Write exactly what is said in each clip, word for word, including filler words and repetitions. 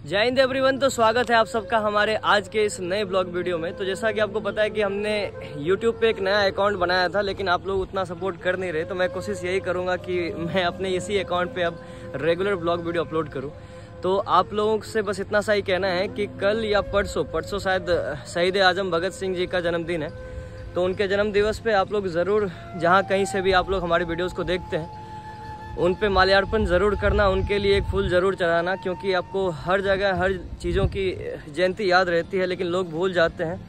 जय हिंद एवरीवन। तो स्वागत है आप सबका हमारे आज के इस नए ब्लॉग वीडियो में। तो जैसा कि आपको पता है कि हमने यूट्यूब पे एक नया अकाउंट बनाया था, लेकिन आप लोग उतना सपोर्ट कर नहीं रहे, तो मैं कोशिश यही करूंगा कि मैं अपने इसी अकाउंट पे अब रेगुलर ब्लॉग वीडियो अपलोड करूं। तो आप लोगों से बस इतना सा ही कहना है कि कल या परसों परसों शायद शहीद आजम भगत सिंह जी का जन्मदिन है, तो उनके जन्म दिवस पे आप लोग ज़रूर, जहाँ कहीं से भी आप लोग हमारी वीडियोज़ को देखते हैं, उन पे माल्यार्पण ज़रूर करना, उनके लिए एक फूल ज़रूर चढ़ाना। क्योंकि आपको हर जगह हर चीज़ों की जयंती याद रहती है, लेकिन लोग भूल जाते हैं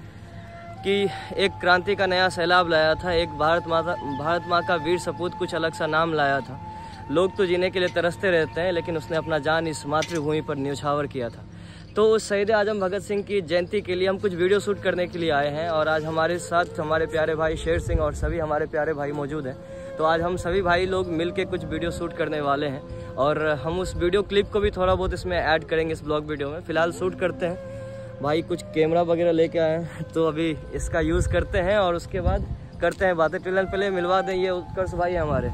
कि एक क्रांति का नया सैलाब लाया था, एक भारत माता भारत माँ का वीर सपूत कुछ अलग सा नाम लाया था। लोग तो जीने के लिए तरसते रहते हैं, लेकिन उसने अपना जान इस मातृभूमि पर न्यौछावर किया था। तो उस शहीद आजम भगत सिंह की जयंती के लिए हम कुछ वीडियो शूट करने के लिए आए हैं, और आज हमारे साथ हमारे प्यारे भाई शेर सिंह और सभी हमारे प्यारे भाई मौजूद हैं। तो आज हम सभी भाई लोग मिलके कुछ वीडियो शूट करने वाले हैं, और हम उस वीडियो क्लिप को भी थोड़ा बहुत इसमें ऐड करेंगे इस ब्लॉग वीडियो में। फिलहाल शूट करते हैं, भाई कुछ कैमरा वगैरह लेके आए हैं, तो अभी इसका यूज़ करते हैं और उसके बाद करते हैं बातें। फिलहाल पहले मिलवा दें, ये उत्कर्ष भाई हमारे।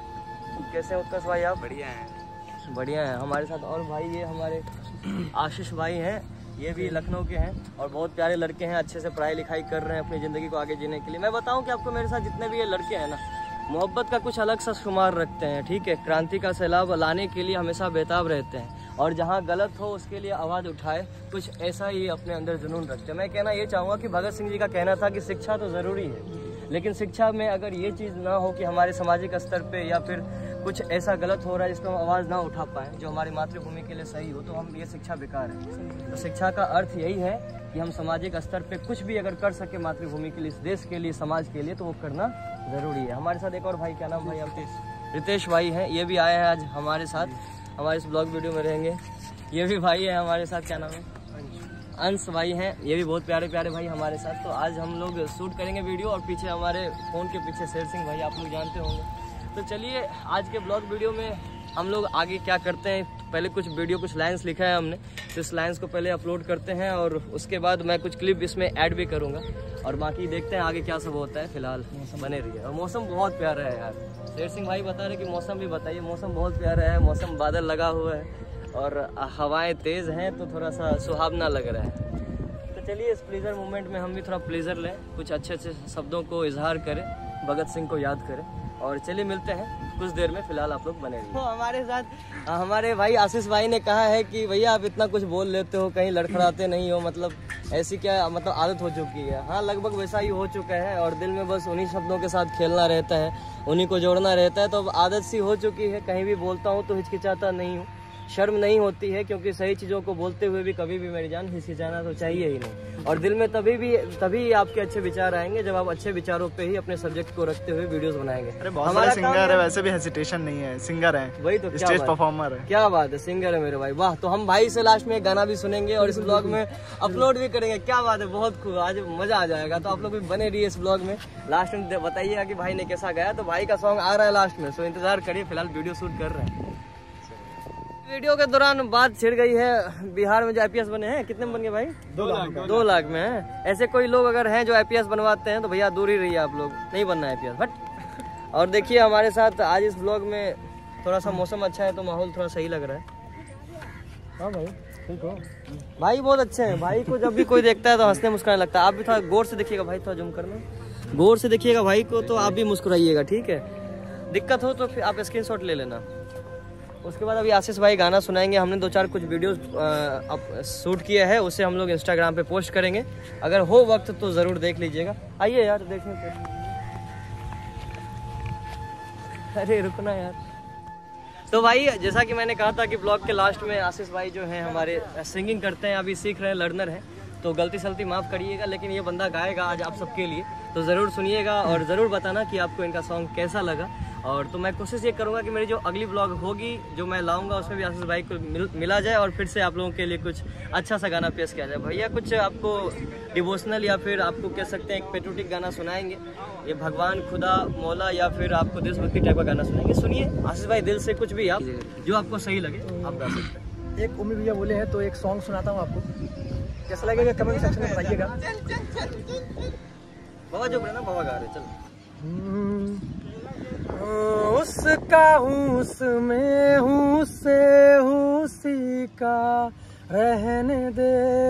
कैसे हैं उत्कर्ष भाई आप? बढ़िया हैं। बढ़िया हैं हमारे साथ। और भाई ये हमारे आशीष भाई हैं, ये भी लखनऊ के हैं और बहुत प्यारे लड़के हैं, अच्छे से पढ़ाई लिखाई कर रहे हैं अपनी ज़िंदगी को आगे जीने के लिए। मैं बताऊं कि आपको, मेरे साथ जितने भी ये लड़के हैं ना, मोहब्बत का कुछ अलग सा शुमार रखते हैं, ठीक है। क्रांति का सैलाब लाने के लिए हमेशा बेताब रहते हैं, और जहाँ गलत हो उसके लिए आवाज़ उठाए, कुछ ऐसा ही अपने अंदर जुनून रखते हैं। मैं कहना ये चाहूँगा कि भगत सिंह जी का कहना था कि शिक्षा तो ज़रूरी है, लेकिन शिक्षा में अगर ये चीज़ ना हो कि हमारे सामाजिक स्तर पे या फिर कुछ ऐसा गलत हो रहा है जिसको हम आवाज़ ना उठा पाएँ, जो हमारी मातृभूमि के लिए सही हो, तो हम ये शिक्षा बेकार है। तो शिक्षा का अर्थ यही है कि हम सामाजिक स्तर पे कुछ भी अगर कर सके मातृभूमि के लिए, इस देश के लिए, समाज के लिए, तो वो करना ज़रूरी है। हमारे साथ एक और भाई, क्या नाम भाई आपके? रितेश भाई हैं, ये भी आए हैं आज हमारे साथ, हमारे इस ब्लॉग वीडियो में रहेंगे। ये भी भाई है हमारे साथ, क्या नाम है? अंश भाई हैं, ये भी बहुत प्यारे प्यारे भाई हमारे साथ। तो आज हम लोग शूट करेंगे वीडियो, और पीछे हमारे फ़ोन के पीछे शेर सिंह भाई, आप लोग जानते होंगे। तो चलिए आज के ब्लॉग वीडियो में हम लोग आगे क्या करते हैं। पहले कुछ वीडियो, कुछ लाइंस लिखा है हमने, तो इस लाइंस को पहले अपलोड करते हैं, और उसके बाद मैं कुछ क्लिप इसमें ऐड भी करूँगा, और बाकी देखते हैं आगे क्या सब होता है। फिलहाल बने रहिए। और मौसम बहुत प्यारा है यार, शेर सिंह भाई बता रहे कि मौसम भी बताइए। मौसम बहुत प्यारा है, मौसम बादल लगा हुआ है और हवाएं तेज़ हैं, तो थोड़ा सा सुहावना लग रहा है। तो चलिए इस प्लेजर मोमेंट में हम भी थोड़ा प्लेजर लें, कुछ अच्छे अच्छे शब्दों को इजहार करें, भगत सिंह को याद करें, और चलिए मिलते हैं कुछ देर में। फिलहाल आप लोग बने रहिए। तो हमारे साथ हमारे भाई आशीष भाई ने कहा है कि भैया आप इतना कुछ बोल लेते हो, कहीं लड़खड़ाते नहीं हो, मतलब ऐसी क्या मतलब आदत हो चुकी है? हाँ, लगभग वैसा ही हो चुका है, और दिल में बस उन्हीं शब्दों के साथ खेलना रहता है, उन्हीं को जोड़ना रहता है। तो अब आदत सी हो चुकी है, कहीं भी बोलता हूँ तो हिचकिचाता नहीं हूँ, शर्म नहीं होती है, क्योंकि सही चीज़ों को बोलते हुए भी कभी भी मेरी जान हिचकिचाना तो चाहिए ही नहीं। और दिल में तभी भी तभी आपके अच्छे विचार आएंगे जब आप अच्छे विचारों पे ही अपने सब्जेक्ट को रखते हुए वीडियोस बनाएंगे। अरे बहुत सारे सिंगर है, वैसे भी हेसिटेशन नहीं है, सिंगर है, वही तो, स्टेज परफॉर्मर है। क्या बात है, सिंगर है मेरे भाई, वाह। तो हम भाई से लास्ट में गाना भी सुनेंगे और इस ब्लॉग में अपलोड भी करेंगे। क्या बात है, बहुत खूब, आज मजा आ जाएगा। तो आप लोग भी बने रहिए इस ब्लॉग में, लास्ट में बताइएगा कि भाई ने कैसा गाया। तो भाई का सॉन्ग आ रहा है लास्ट में, सो इंतजार करिए। फिलहाल वीडियो शूट कर रहे हैं। वीडियो के दौरान बात छिड़ गई है, बिहार में जो आई पी एस बने हैं, कितने में बन गए भाई? दो लाख दो लाख में है। ऐसे कोई लोग अगर हैं जो आई पी एस बनवाते हैं, तो भैया दूर ही रहिए, आप लोग नहीं बनना आई पी एस, बट। और देखिए हमारे साथ आज इस ब्लॉग में थोड़ा सा मौसम अच्छा है, तो माहौल थोड़ा सही लग रहा है। हाँ भाई ठीक हो भाई, बहुत अच्छे हैं भाई को जब भी कोई देखता है तो हंसने मुस्कुराने लगता है। आप भी थोड़ा गौर से देखिएगा भाई, थोड़ा जूम करना, गौर से देखिएगा भाई को, तो आप भी मुस्कुराइएगा, ठीक है। दिक्कत हो तो फिर आप स्क्रीनशॉट ले लेना। उसके बाद अभी आशीष भाई गाना सुनाएंगे। हमने दो चार कुछ वीडियोस शूट किया है, उसे हम लोग इंस्टाग्राम पे पोस्ट करेंगे, अगर हो वक्त तो ज़रूर देख लीजिएगा। आइए यार देखने पे। अरे रुकना यार। तो भाई जैसा कि मैंने कहा था कि ब्लॉग के लास्ट में आशीष भाई जो हैं हमारे सिंगिंग करते हैं, अभी सीख रहे हैं, लर्नर हैं, तो गलती सलती माफ़ करिएगा, लेकिन ये बंदा गाएगा आज आप सबके लिए, तो ज़रूर सुनिएगा और ज़रूर बताना कि आपको इनका सॉन्ग कैसा लगा। और तो मैं कोशिश ये करूँगा कि मेरी जो अगली ब्लॉग होगी, जो मैं लाऊंगा, उसमें भी आशीष भाई को मिल, मिला जाए, और फिर से आप लोगों के लिए कुछ अच्छा सा गाना पेश किया जाए। भैया कुछ आपको डिवोशनल या फिर आपको कह सकते हैं एक पेट्रियोटिक गाना सुनाएंगे, ये भगवान, खुदा, मौला, या फिर आपको देशभक्ति टाइप का गाना सुनाएंगे। सुनिए आशीष भाई, दिल से कुछ भी आप जो आपको सही लगे आप गा सकते हैं। एक उम्मीद भैया बोले हैं तो एक सॉन्ग सुनाता हूँ आपको, कैसा लगेगा कमेंट सेक्शन में बताइएगा। बाबा जो ना बाबा गा रहे, चलो। उसका हूँ उसमें हूँ से हूँ सी का रहने दे,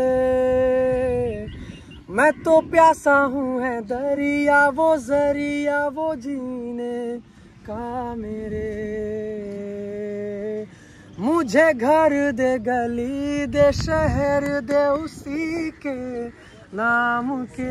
मैं तो प्यासा हूँ है दरिया वो जरिया वो जीने का मेरे, मुझे घर दे गली दे शहर दे उसी के नाम के,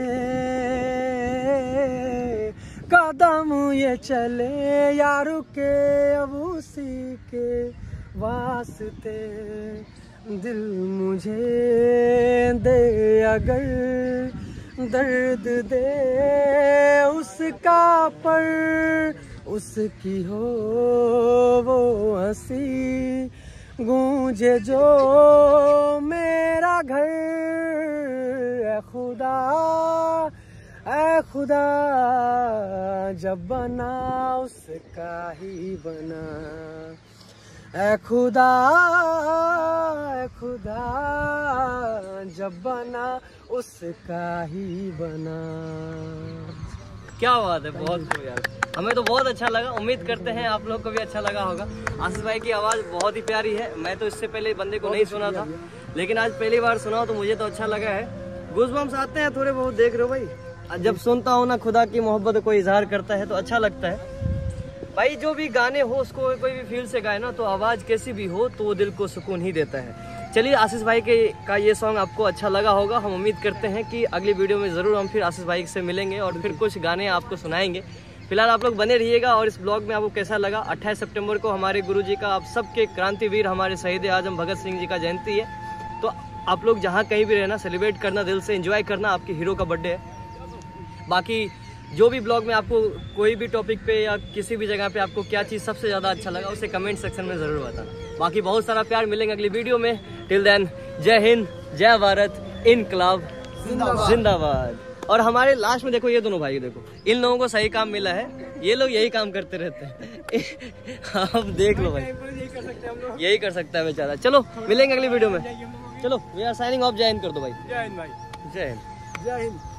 कदम ये चले या रुके अब उसी के वास्ते, दिल मुझे दे अगर दर्द दे उसका पर, उसकी हो वो हंसी गूंजे जो मेरा घर, ऐ खुदा ऐ खुदा जब बना उसका ही बना, ऐ खुदा ऐ खुदा जब बना उसका ही बना। क्या बात है, बहुत खूब यार, हमें तो बहुत अच्छा लगा। उम्मीद करते हैं आप लोग को भी अच्छा लगा होगा। आशीष भाई की आवाज़ बहुत ही प्यारी है। मैं तो इससे पहले बंदे को नहीं सुना था, लेकिन आज पहली बार सुना तो मुझे तो अच्छा लगा है। गूज़बम्स आते हैं थोड़े बहुत, देख रहे हो भाई। जब सुनता हूँ ना खुदा की मोहब्बत कोई इजहार करता है तो अच्छा लगता है भाई। जो भी गाने हो उसको कोई भी फील से गाए ना, तो आवाज़ कैसी भी हो तो वो दिल को सुकून ही देता है। चलिए, आशीष भाई के का ये सॉन्ग आपको अच्छा लगा होगा। हम उम्मीद करते हैं कि अगली वीडियो में ज़रूर हम फिर आशीष भाई से मिलेंगे और फिर कुछ गाने आपको सुनाएंगे। फिलहाल आप लोग बने रहिएगा। और इस ब्लॉग में आपको कैसा लगा? अट्ठाईस सितंबर को हमारे गुरुजी का, आप सबके क्रांतिवीर हमारे शहीद आजम भगत सिंह जी का जयंती है, तो आप लोग जहाँ कहीं भी रहना, सेलिब्रेट करना, दिल से एंजॉय करना। आपके हीरो का बर्थडे है। बाकी जो भी ब्लॉग में आपको कोई भी टॉपिक पे या किसी भी जगह पे आपको क्या चीज़ सबसे ज़्यादा अच्छा लगा उसे कमेंट सेक्शन में ज़रूर बताना। बाकी बहुत सारा प्यार मिलेंगे अगली वीडियो में। टिल देन, जय हिंद, जय भारत, इनकलाब जिंदाबाद। और हमारे लास्ट में देखो ये दोनों भाई, देखो इन लोगों को सही काम मिला है। ये लोग यही काम करते रहते हैं। आप देख लो भाई, यही कर सकता है बेचारा। चलो मिलेंगे अगली वीडियो में। चलो, वी आर साइनिंग ऑफ। जय हिंद कर दो भाई। जय हिंद भाई, जय हिंद। जय हिंद।